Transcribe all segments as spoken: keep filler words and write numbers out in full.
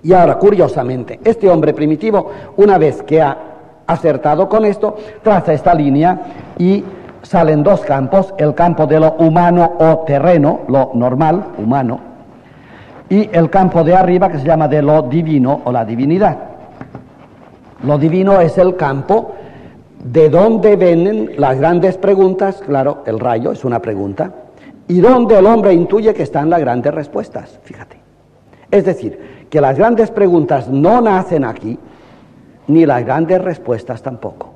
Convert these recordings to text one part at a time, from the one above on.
Y ahora, curiosamente, este hombre primitivo, una vez que ha acertado con esto, traza esta línea y salen dos campos, el campo de lo humano o terreno, lo normal, humano, y el campo de arriba que se llama de lo divino o la divinidad. Lo divino es el campo de donde vienen las grandes preguntas, claro, el rayo es una pregunta, y donde el hombre intuye que están las grandes respuestas, fíjate. Es decir, que las grandes preguntas no nacen aquí, ni las grandes respuestas tampoco.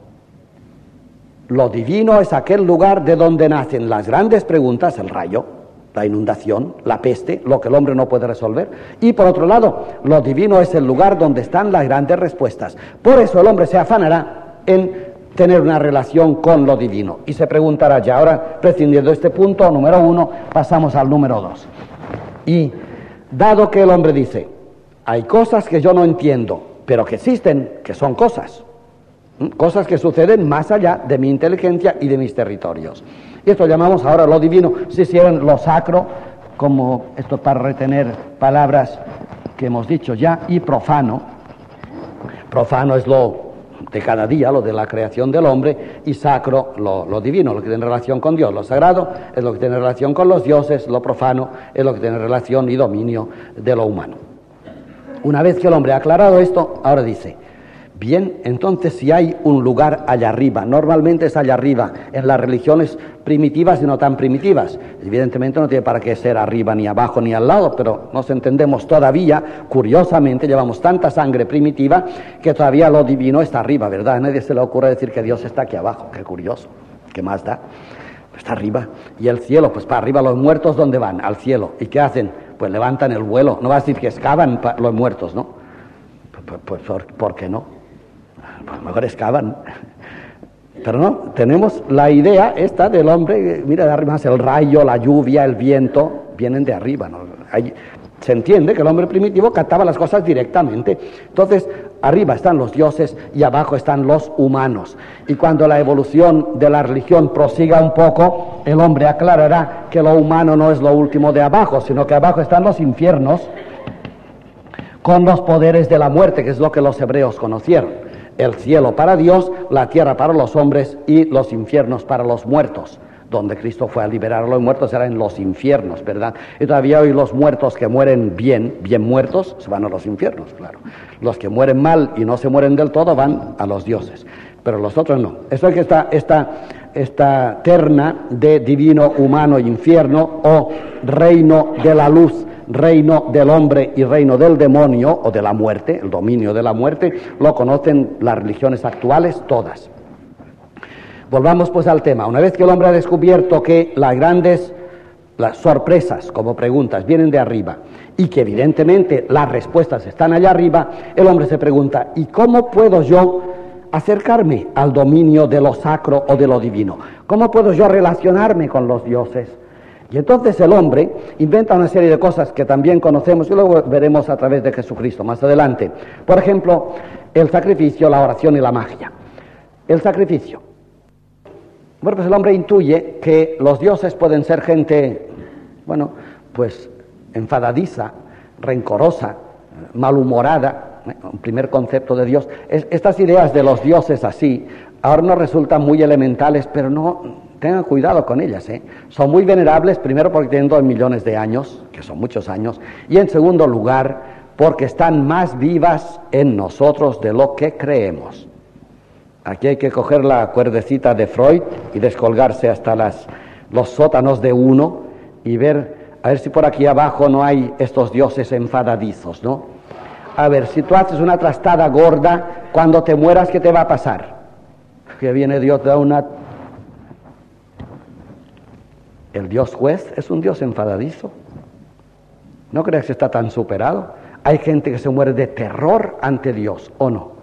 Lo divino es aquel lugar de donde nacen las grandes preguntas, el rayo, la inundación, la peste, lo que el hombre no puede resolver. Y por otro lado, lo divino es el lugar donde están las grandes respuestas. Por eso el hombre se afanará en tener una relación con lo divino. Y se preguntará ya, ahora prescindiendo de este punto número uno, pasamos al número dos. Y dado que el hombre dice, hay cosas que yo no entiendo, pero que existen, que son cosas, ¿m? Cosas que suceden más allá de mi inteligencia y de mis territorios. Y esto llamamos ahora lo divino, si hicieran lo sacro, como esto para retener palabras que hemos dicho ya, y profano. Profano es lo de cada día, lo de la creación del hombre, y sacro, lo, lo divino, lo que tiene relación con Dios. Lo sagrado es lo que tiene relación con los dioses, lo profano es lo que tiene relación y dominio de lo humano. Una vez que el hombre ha aclarado esto, ahora dice, bien, entonces si hay un lugar allá arriba, normalmente es allá arriba, en las religiones primitivas y no tan primitivas, evidentemente no tiene para qué ser arriba ni abajo ni al lado, pero nos entendemos todavía, curiosamente llevamos tanta sangre primitiva que todavía lo divino está arriba, ¿verdad? A nadie se le ocurre decir que Dios está aquí abajo, qué curioso, ¿qué más da? Está arriba. Y el cielo, pues para arriba, los muertos, ¿dónde van? Al cielo. ¿Y qué hacen? Pues levantan el vuelo. No va a decir que excavan los muertos, ¿no? Pues, pues ¿por, ¿por qué no? Pues mejor excavan. Pero no, tenemos la idea esta del hombre, mira de arriba, el rayo, la lluvia, el viento, vienen de arriba, ¿no? Hay, se entiende que el hombre primitivo captaba las cosas directamente. Entonces, arriba están los dioses y abajo están los humanos. Y cuando la evolución de la religión prosiga un poco, el hombre aclarará que lo humano no es lo último de abajo, sino que abajo están los infiernos con los poderes de la muerte, que es lo que los hebreos conocieron. El cielo para Dios, la tierra para los hombres y los infiernos para los muertos. Donde Cristo fue a liberar a los muertos era en los infiernos, ¿verdad? Y todavía hoy los muertos que mueren bien, bien muertos, se van a los infiernos, claro. Los que mueren mal y no se mueren del todo van a los dioses, pero los otros no. Eso es que está esta, esta terna de divino, humano, infierno, o reino de la luz, reino del hombre y reino del demonio, o de la muerte, el dominio de la muerte, lo conocen las religiones actuales todas. Volvamos pues al tema. Una vez que el hombre ha descubierto que las grandes, las sorpresas como preguntas vienen de arriba y que evidentemente las respuestas están allá arriba, el hombre se pregunta, ¿y cómo puedo yo acercarme al dominio de lo sacro o de lo divino? ¿Cómo puedo yo relacionarme con los dioses? Y entonces el hombre inventa una serie de cosas que también conocemos y luego veremos a través de Jesucristo más adelante. Por ejemplo, el sacrificio, la oración y la magia. El sacrificio. Bueno, pues el hombre intuye que los dioses pueden ser gente, bueno, pues enfadadiza, rencorosa, malhumorada, ¿eh? Un primer concepto de Dios. Es, estas ideas de los dioses así, ahora nos resultan muy elementales, pero no, tengan cuidado con ellas, ¿eh? Son muy venerables, primero porque tienen dos millones de años, que son muchos años, y en segundo lugar, porque están más vivas en nosotros de lo que creemos. Aquí hay que coger la cuerdecita de Freud y descolgarse hasta las, los sótanos de uno y ver, a ver si por aquí abajo no hay estos dioses enfadadizos, ¿no? A ver, si tú haces una trastada gorda, cuando te mueras, ¿qué te va a pasar? Que viene Dios da una... El Dios juez es un Dios enfadadizo. ¿No crees que está tan superado? Hay gente que se muere de terror ante Dios, ¿o no?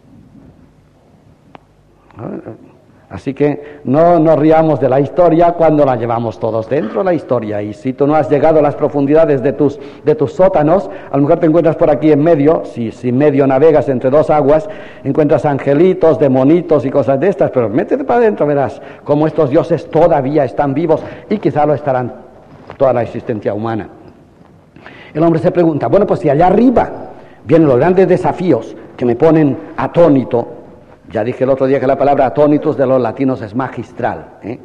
Así que no nos riamos de la historia cuando la llevamos todos dentro de la historia. Y si tú no has llegado a las profundidades de tus, de tus sótanos, a lo mejor te encuentras por aquí en medio, si, si medio navegas entre dos aguas, encuentras angelitos, demonitos y cosas de estas, pero métete para adentro, verás cómo estos dioses todavía están vivos y quizá lo estarán toda la existencia humana. El hombre se pregunta, bueno, pues si allá arriba vienen los grandes desafíos que me ponen atónito. Ya dije el otro día que la palabra atónitos de los latinos es magistral, ¿eh?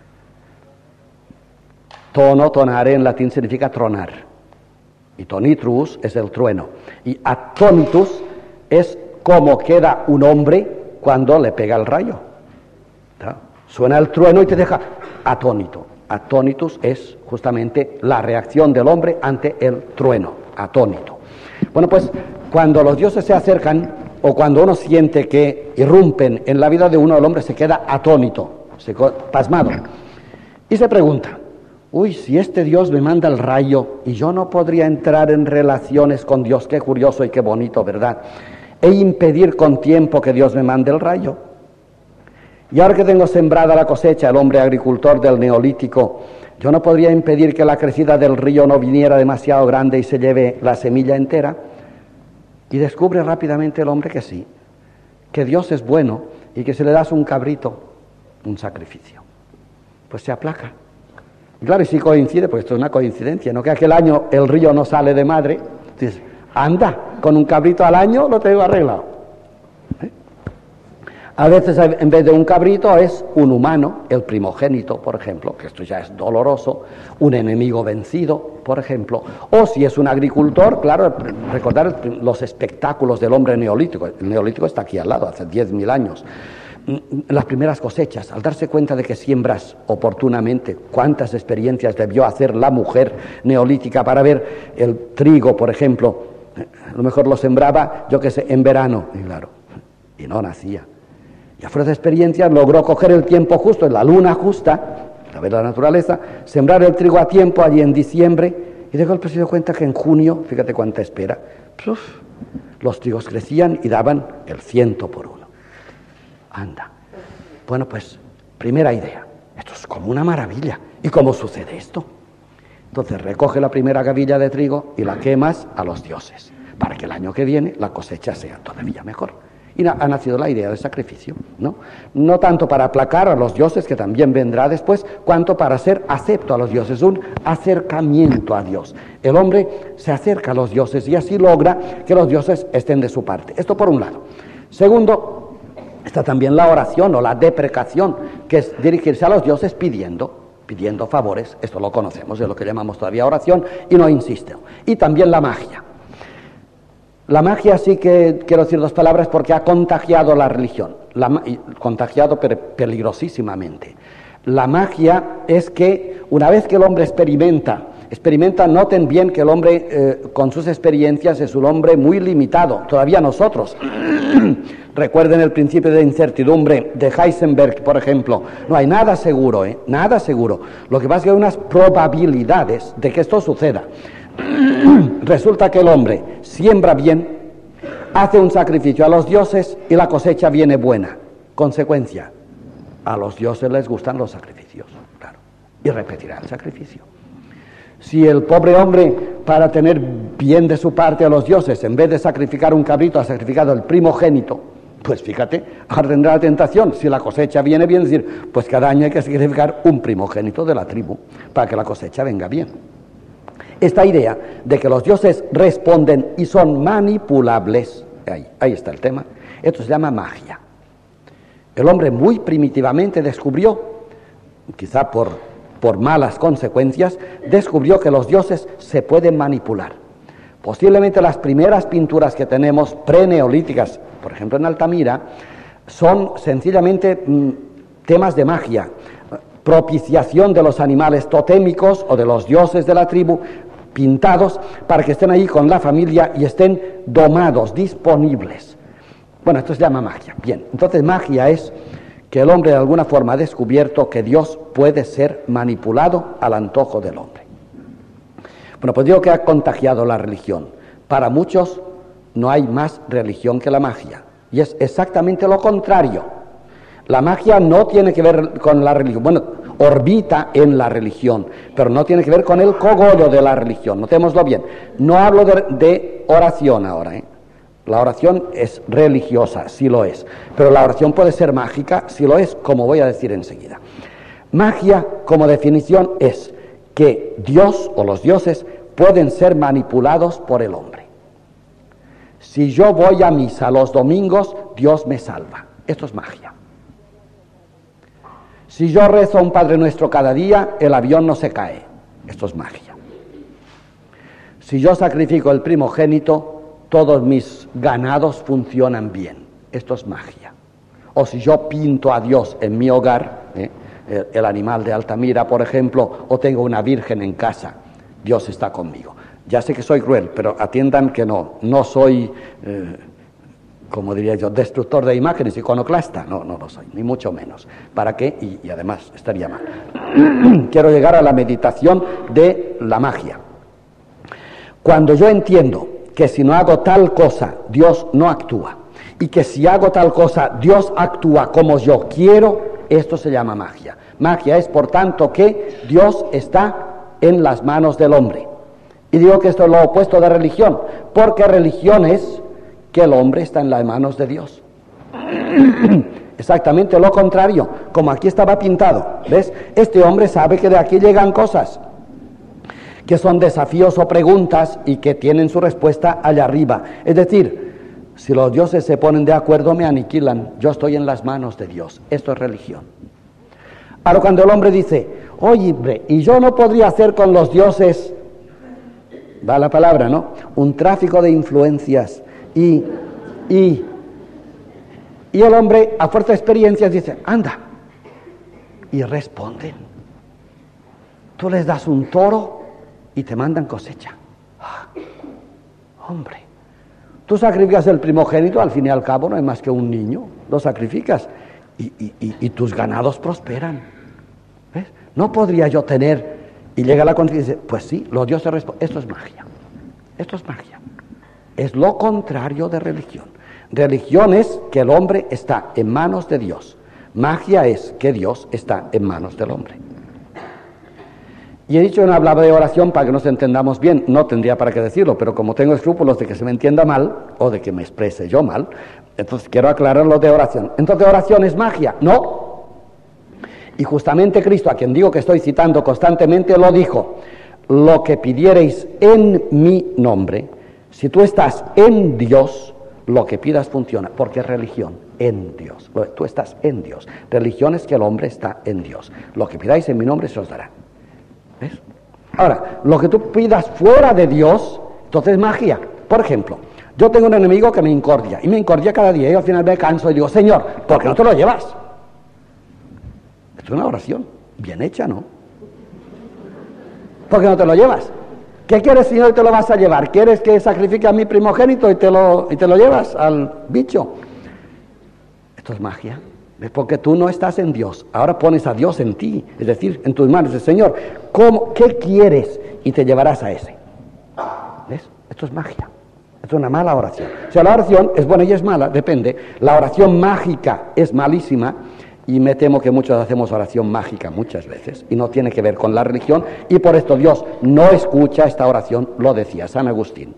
Tono, tonare en latín significa tronar, y tonitrus es el trueno, y atónitus es como queda un hombre cuando le pega el rayo. ¿Tá? Suena el trueno y te deja atónito. Atónitus es justamente la reacción del hombre ante el trueno, atónito. Bueno, pues cuando los dioses se acercan, o cuando uno siente que irrumpen en la vida de uno, el hombre se queda atónito, se queda pasmado, y se pregunta: uy, si este Dios me manda el rayo y yo no podría entrar en relaciones con Dios, qué curioso y qué bonito, ¿verdad? E impedir con tiempo que Dios me mande el rayo. Y ahora que tengo sembrada la cosecha, el hombre agricultor del Neolítico, yo no podría impedir que la crecida del río no viniera demasiado grande y se lleve la semilla entera. Y descubre rápidamente el hombre que sí, que Dios es bueno y que si le das un cabrito, un sacrificio, pues se aplaca. Y claro, y si coincide, pues esto es una coincidencia, no que aquel año el río no sale de madre, dices, anda, con un cabrito al año lo tengo arreglado. ¿Eh? A veces en vez de un cabrito es un humano, el primogénito, por ejemplo, que esto ya es doloroso, un enemigo vencido, por ejemplo, o si es un agricultor, claro, recordar los espectáculos del hombre neolítico. El neolítico está aquí al lado, hace diez mil años. Las primeras cosechas, al darse cuenta de que siembras oportunamente, cuántas experiencias debió hacer la mujer neolítica para ver el trigo, por ejemplo, a lo mejor lo sembraba, yo qué sé, en verano, y claro, y no nacía. Y a fuerza de experiencias logró coger el tiempo justo, en la luna justa, a ver la naturaleza, sembrar el trigo a tiempo allí en diciembre, y de golpe se dio cuenta que en junio, fíjate cuánta espera, ¡puf!, los trigos crecían y daban el ciento por uno. Anda. Bueno, pues, primera idea. Esto es como una maravilla. ¿Y cómo sucede esto? Entonces recoge la primera gavilla de trigo y la quemas a los dioses, para que el año que viene la cosecha sea todavía mejor. Y ha nacido la idea del sacrificio, ¿no? No tanto para aplacar a los dioses, que también vendrá después, cuanto para ser acepto a los dioses, un acercamiento a Dios. El hombre se acerca a los dioses y así logra que los dioses estén de su parte. Esto por un lado. Segundo, está también la oración o la deprecación, que es dirigirse a los dioses pidiendo, pidiendo favores. Esto lo conocemos, es lo que llamamos todavía oración, y no insisto. Y también la magia. La magia sí que quiero decir dos palabras porque ha contagiado la religión, la, contagiado pero peligrosísimamente. La magia es que una vez que el hombre experimenta, experimenta, noten bien que el hombre eh, con sus experiencias es un hombre muy limitado, todavía nosotros. Recuerden el principio de incertidumbre de Heisenberg, por ejemplo. No hay nada seguro, ¿eh? Nada seguro. Lo que pasa es que hay unas probabilidades de que esto suceda. Resulta que el hombre siembra bien, hace un sacrificio a los dioses y la cosecha viene buena. Consecuencia, a los dioses les gustan los sacrificios, claro, y repetirá el sacrificio. Si el pobre hombre, para tener bien de su parte a los dioses, en vez de sacrificar un cabrito, ha sacrificado el primogénito, pues fíjate, ahora tendrá la tentación, si la cosecha viene bien, decir, pues cada año hay que sacrificar un primogénito de la tribu para que la cosecha venga bien. Esta idea de que los dioses responden y son manipulables, ahí, ahí está el tema, esto se llama magia. El hombre muy primitivamente descubrió, quizá por, por malas consecuencias, descubrió que los dioses se pueden manipular. Posiblemente las primeras pinturas que tenemos preneolíticas, por ejemplo en Altamira, son sencillamente mm, temas de magia, propiciación de los animales totémicos o de los dioses de la tribu, pintados para que estén ahí con la familia y estén domados, disponibles. Bueno, esto se llama magia. Bien, entonces magia es que el hombre de alguna forma ha descubierto que Dios puede ser manipulado al antojo del hombre. Bueno, pues digo que ha contagiado la religión. Para muchos no hay más religión que la magia. Y es exactamente lo contrario. La magia no tiene que ver con la religión. Bueno, orbita en la religión, pero no tiene que ver con el cogollo de la religión. Notémoslo bien. No hablo de, de oración ahora, ¿eh? La oración es religiosa, sí lo es. Pero la oración puede ser mágica, sí lo es, como voy a decir enseguida. Magia, como definición, es que Dios o los dioses pueden ser manipulados por el hombre. Si yo voy a misa los domingos, Dios me salva. Esto es magia. Si yo rezo un Padre Nuestro cada día, el avión no se cae. Esto es magia. Si yo sacrifico el primogénito, todos mis ganados funcionan bien. Esto es magia. O si yo pinto a Dios en mi hogar, ¿eh? el, el animal de Altamira, por ejemplo, o tengo una virgen en casa, Dios está conmigo. Ya sé que soy cruel, pero atiendan que no, no soy, eh, como diría yo, destructor de imágenes, iconoclasta, no, no lo soy, ni mucho menos. ¿Para qué? Y, y además estaría mal. Quiero llegar a la meditación de la magia. Cuando yo entiendo que si no hago tal cosa, Dios no actúa, y que si hago tal cosa, Dios actúa como yo quiero, esto se llama magia. Magia es, por tanto, que Dios está en las manos del hombre. Y digo que esto es lo opuesto de religión, porque religión es que el hombre está en las manos de Dios. Exactamente lo contrario, como aquí estaba pintado. ¿Ves? Este hombre sabe que de aquí llegan cosas, que son desafíos o preguntas y que tienen su respuesta allá arriba. Es decir, si los dioses se ponen de acuerdo, me aniquilan. Yo estoy en las manos de Dios. Esto es religión. Ahora, cuando el hombre dice, oye, y yo no podría hacer con los dioses, va la palabra, ¿no? Un tráfico de influencias. Y, y, y el hombre, a fuerza de experiencias, dice, anda. Y responden. Tú les das un toro y te mandan cosecha. ¡Ah! Hombre, tú sacrificas el primogénito, al fin y al cabo no es más que un niño, lo sacrificas y, y, y, y tus ganados prosperan. ¿Ves? No podría yo tener, y llega la conciencia y dice, pues sí, los dioses responden. Esto es magia, esto es magia. Es lo contrario de religión. Religión es que el hombre está en manos de Dios. Magia es que Dios está en manos del hombre. Y he dicho que no hablaba de oración para que nos entendamos bien, no tendría para qué decirlo, pero como tengo escrúpulos de que se me entienda mal, o de que me exprese yo mal, entonces quiero aclarar lo de oración. Entonces, ¿oración es magia? No. Y justamente Cristo, a quien digo que estoy citando constantemente, lo dijo, lo que pidiereis en mi nombre, si tú estás en Dios, lo que pidas funciona, porque es religión, en Dios. Tú estás en Dios. Religión es que el hombre está en Dios. Lo que pidáis en mi nombre se os dará. ¿Ves? Ahora, lo que tú pidas fuera de Dios, entonces es magia. Por ejemplo, yo tengo un enemigo que me incordia, y me incordia cada día, y al final me canso y digo, Señor, ¿por qué no te lo llevas? Esto es una oración, bien hecha, ¿no? ¿Por qué no te lo llevas? ¿Qué quieres, Señor, y te lo vas a llevar? ¿Quieres que sacrifique a mi primogénito y te lo, y te lo llevas al bicho? Esto es magia. Es porque tú no estás en Dios, ahora pones a Dios en ti, es decir, en tus manos. Dices, Señor, ¿cómo, ¿qué quieres? Y te llevarás a ese. ¿Ves? Esto es magia, esto es una mala oración. O sea, la oración es buena y es mala, depende. La oración mágica es malísima, y me temo que muchos hacemos oración mágica muchas veces, y no tiene que ver con la religión, y por esto Dios no escucha esta oración, lo decía San Agustín.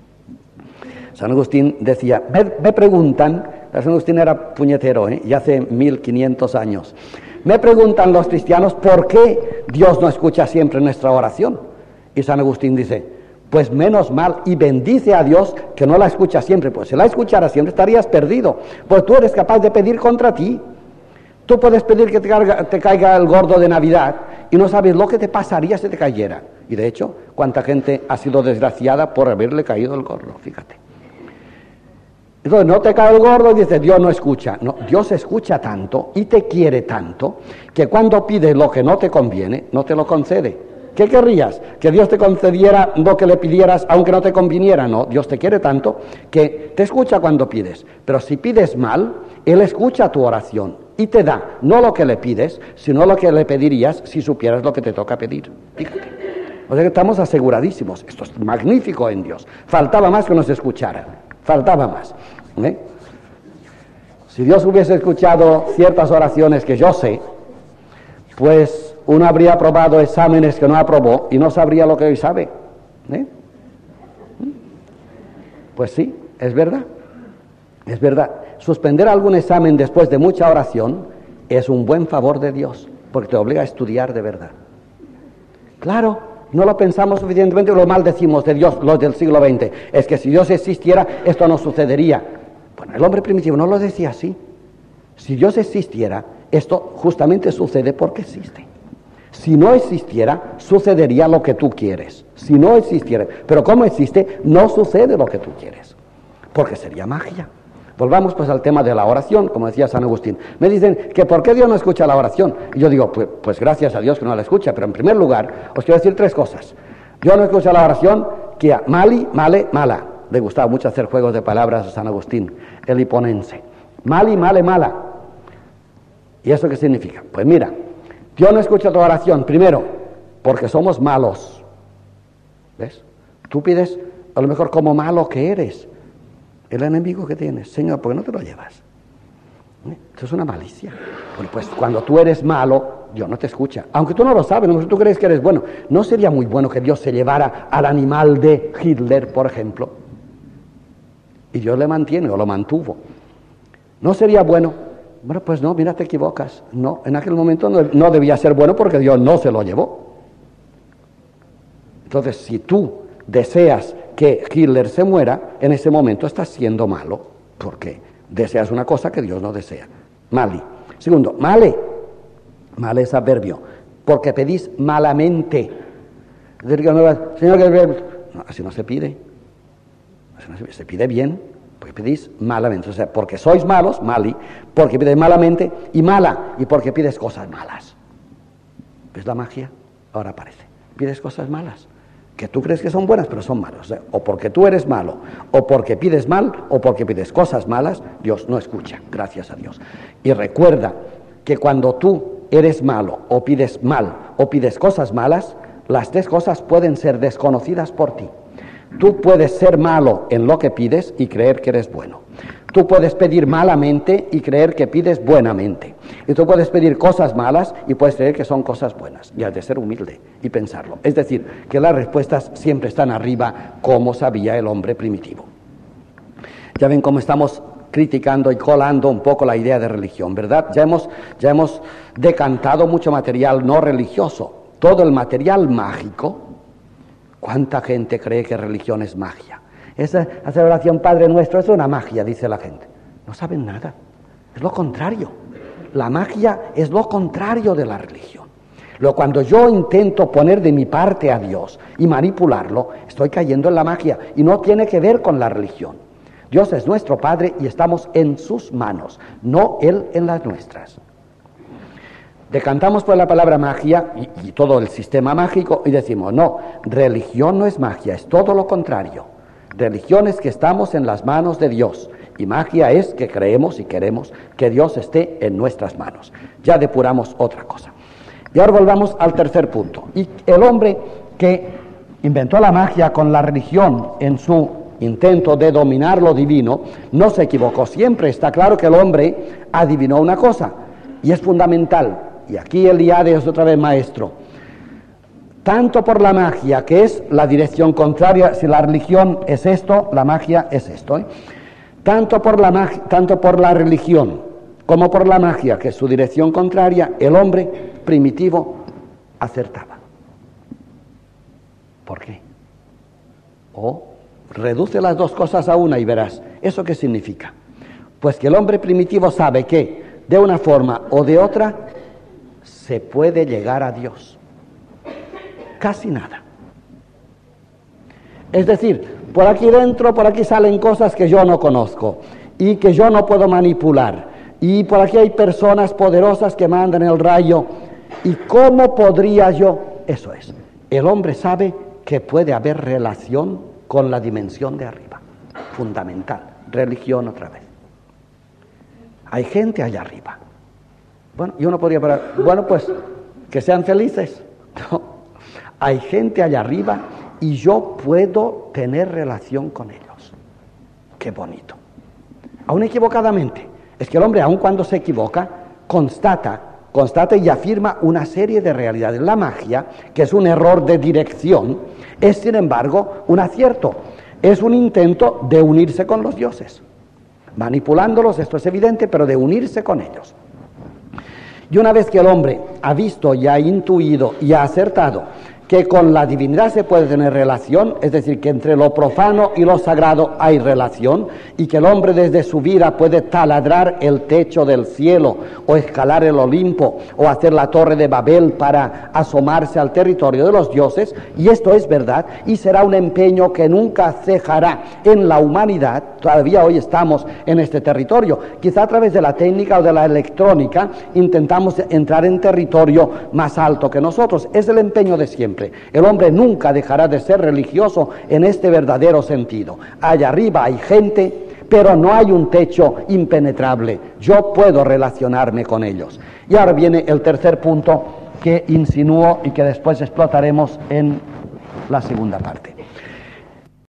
San Agustín decía, me, me preguntan, San Agustín era puñetero, ¿eh? Y hace mil quinientos años, me preguntan los cristianos por qué Dios no escucha siempre nuestra oración. Y San Agustín dice, pues menos mal, y bendice a Dios que no la escucha siempre, pues si la escuchara siempre estarías perdido, pues tú eres capaz de pedir contra ti. Tú puedes pedir que te caiga, te caiga el gordo de Navidad y no sabes lo que te pasaría si te cayera. Y de hecho, cuánta gente ha sido desgraciada por haberle caído el gordo, fíjate. Entonces, no te cae el gordo y dices, Dios no escucha. No, Dios escucha tanto y te quiere tanto que cuando pides lo que no te conviene, no te lo concede. ¿Qué querrías? ¿Que Dios te concediera lo que le pidieras aunque no te conviniera? No, Dios te quiere tanto que te escucha cuando pides. Pero si pides mal, Él escucha tu oración y te da no lo que le pides, sino lo que le pedirías si supieras lo que te toca pedir. Fíjate. O sea que estamos aseguradísimos. Esto es magnífico en Dios. Faltaba más que nos escuchara. Faltaba más. ¿Eh? Si Dios hubiese escuchado ciertas oraciones que yo sé, pues uno habría aprobado exámenes que no aprobó y no sabría lo que hoy sabe. ¿Eh? Pues sí, es verdad. Es verdad. Suspender algún examen después de mucha oración es un buen favor de Dios, porque te obliga a estudiar de verdad. Claro, No lo pensamos suficientemente, lo maldecimos de Dios, los del siglo veinte. Es que si Dios existiera, esto no sucedería. Bueno, el hombre primitivo no lo decía así. Si Dios existiera, esto justamente sucede porque existe. Si no existiera, sucedería lo que tú quieres. Si no existiera, pero como existe, no sucede lo que tú quieres, porque sería magia. Volvamos pues al tema de la oración, como decía San Agustín. Me dicen que ¿por qué Dios no escucha la oración? Y yo digo, pues, pues gracias a Dios que no la escucha, pero en primer lugar, os quiero decir tres cosas. Dios no escucha la oración, que a mali, male, mala. Le gustaba mucho hacer juegos de palabras a San Agustín, el hiponense. Mali, male, mala. ¿Y eso qué significa? Pues mira, Dios no escucha tu oración, primero, porque somos malos. ¿Ves? Tú pides a lo mejor como malo que eres. El enemigo que tienes, Señor, ¿por qué no te lo llevas? ¿Eh? Eso es una malicia. Bueno, pues cuando tú eres malo, Dios no te escucha. Aunque tú no lo sabes, tú crees que eres bueno. ¿No sería muy bueno que Dios se llevara al animal de Hitler, por ejemplo? Y Dios le mantiene o lo mantuvo. ¿No sería bueno? Bueno, pues no, mira, te equivocas. No, en aquel momento no, no debía ser bueno porque Dios no se lo llevó. Entonces, si tú deseas que Hitler se muera, en ese momento estás siendo malo, porque deseas una cosa que Dios no desea. Mali. Segundo, male. Male es adverbio, porque pedís malamente. Señor, no, así no se pide. Así no se pide. Se pide bien, porque pedís malamente. O sea, porque sois malos, mali, porque pides malamente, y mala, y porque pides cosas malas. ¿Ves la magia? Ahora aparece. Pides cosas malas, que tú crees que son buenas, pero son malas. O sea, o porque tú eres malo, o porque pides mal, o porque pides cosas malas, Dios no escucha, gracias a Dios. Y recuerda que cuando tú eres malo, o pides mal, o pides cosas malas, las tres cosas pueden ser desconocidas por ti. Tú puedes ser malo en lo que pides y creer que eres bueno. Tú puedes pedir malamente y creer que pides buenamente. Y tú puedes pedir cosas malas y puedes creer que son cosas buenas. Y has de ser humilde y pensarlo. Es decir, que las respuestas siempre están arriba, como sabía el hombre primitivo. Ya ven cómo estamos criticando y colando un poco la idea de religión, ¿verdad? Ya hemos, ya hemos decantado mucho material no religioso. Todo el material mágico. ¿Cuánta gente cree que religión es magia? Esa hacer oración Padre Nuestro es una magia, dice la gente. No saben nada. Es lo contrario. La magia es lo contrario de la religión. Luego, cuando yo intento poner de mi parte a Dios y manipularlo, estoy cayendo en la magia y no tiene que ver con la religión. Dios es nuestro Padre y estamos en sus manos, no Él en las nuestras. Decantamos por la palabra magia y, y todo el sistema mágico y decimos, no, religión no es magia, es todo lo contrario. Religión es que estamos en las manos de Dios y magia es que creemos y queremos que Dios esté en nuestras manos. Ya depuramos otra cosa. Y ahora volvamos al tercer punto. Y el hombre que inventó la magia con la religión en su intento de dominar lo divino, no se equivocó. Siempre está claro que el hombre adivinó una cosa y es fundamental. Y aquí Eliade es otra vez maestro. Tanto por la magia, que es la dirección contraria, si la religión es esto, la magia es esto. ¿eh? Tanto, por la mag- tanto por la religión como por la magia, que es su dirección contraria, el hombre primitivo acertaba. ¿Por qué? O reduce las dos cosas a una y verás. ¿Eso qué significa? Pues que el hombre primitivo sabe que de una forma o de otra se puede llegar a Dios. Casi nada. Es decir, por aquí dentro, por aquí salen cosas que yo no conozco y que yo no puedo manipular. Y por aquí hay personas poderosas que mandan el rayo. ¿Y cómo podría yo? Eso es. El hombre sabe que puede haber relación con la dimensión de arriba. Fundamental. Religión otra vez. Hay gente allá arriba. Bueno, y uno podría parar, bueno, pues, que sean felices. No. Hay gente allá arriba y yo puedo tener relación con ellos. Qué bonito. Aún equivocadamente. Es que el hombre, aun cuando se equivoca, constata, constata y afirma una serie de realidades. La magia, que es un error de dirección, es, sin embargo, un acierto. Es un intento de unirse con los dioses. Manipulándolos, esto es evidente, pero de unirse con ellos. Y una vez que el hombre ha visto y ha intuido y ha acertado que con la divinidad se puede tener relación, es decir, que entre lo profano y lo sagrado hay relación, y que el hombre desde su vida puede taladrar el techo del cielo, o escalar el Olimpo, o hacer la torre de Babel para asomarse al territorio de los dioses, y esto es verdad, y será un empeño que nunca cejará en la humanidad. Todavía hoy estamos en este territorio, quizá a través de la técnica o de la electrónica intentamos entrar en territorio más alto que nosotros, es el empeño de siempre. El hombre nunca dejará de ser religioso en este verdadero sentido. Allá arriba hay gente, pero no hay un techo impenetrable. Yo puedo relacionarme con ellos. Y ahora viene el tercer punto que insinúo y que después explotaremos en la segunda parte.